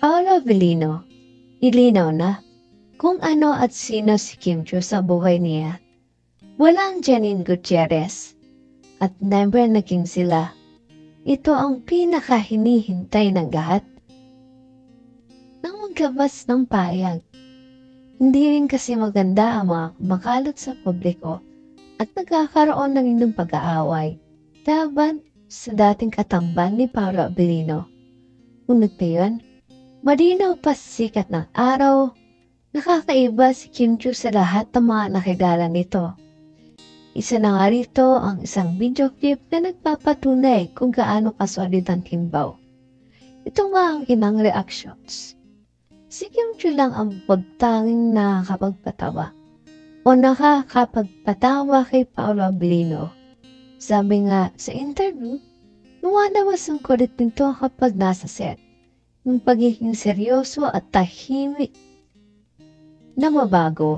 Paolo Avellino, ilinaw na kung ano at sino si Kim Chiu sa buhay niya. Walang Janine Gutierrez at never naging sila. Ito ang pinakahinihintay ng lahat nang maglabas ng pahayag. Hindi rin kasi maganda ang mga kumakalot sa publiko at nagkakaroon ng inyong pag-aaway laban sa dating katamban ni Paolo Avellino. Ngunit ngayon, malinaw pa sa sikat ng araw, nakakaiba si Kim Chiu sa lahat ng mga nakilala nito. Isa na nga rito ang isang video clip na nagpapatunay kung gaano kasolid ang timbaw. Ito nga ang inang reactions. Si Kim Chiu lang ang pagtanging nakakapagpatawa o nakakapagpatawa kay Paolo Avellino. Sabi nga sa interview, lumalabas ang kulit nito kapag nasa set. Yung pagiging seryoso at tahimik na mabago.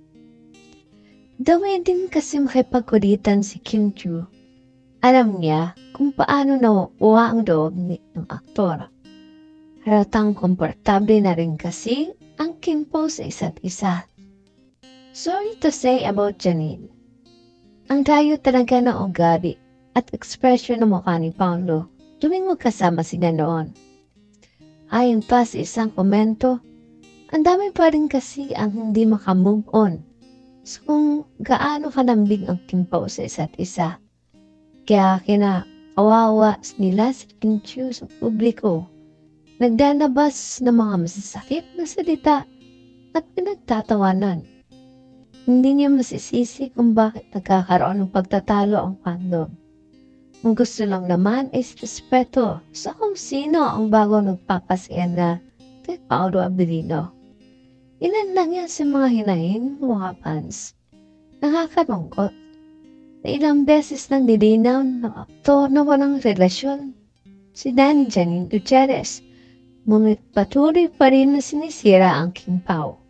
Daway din kasi makipagkulitan si Kim Chiu. Alam niya kung paano nauuwa ang loob ng aktor. Halatang komportable na rin kasi ang Kim Po sa isa't isa. Sorry to say about Janine. Ang dayo talaga ng ugali at ekspresyon ng mukha ni Paolo tuwing magkasama sila noon. Ayon pa sa isang komento, ang dami pa rin kasi ang hindi makamove on so kung gaano kanambing ang Kim Po sa isa't isa. Kaya kinakawawa nila si Kim Chiu sa publiko. Naglalabas ng mga masasakit na salita at pinagtatawanan. Hindi niya masisisi kung bakit nagkakaroon ng pagtatalo ang fandom. Ang gusto lang naman ay respeto sa kung sino ang bago nagpapasaya na kay Paolo Avellino. Ilan lang yan sa mga hinahin ng mga fans. Nakakalungkot na ilang beses nang nilinaw ng aktor na walang relasyon si Janine Gutierrez, ngunit patuloy pa rin na sinisira ang Kim Pao.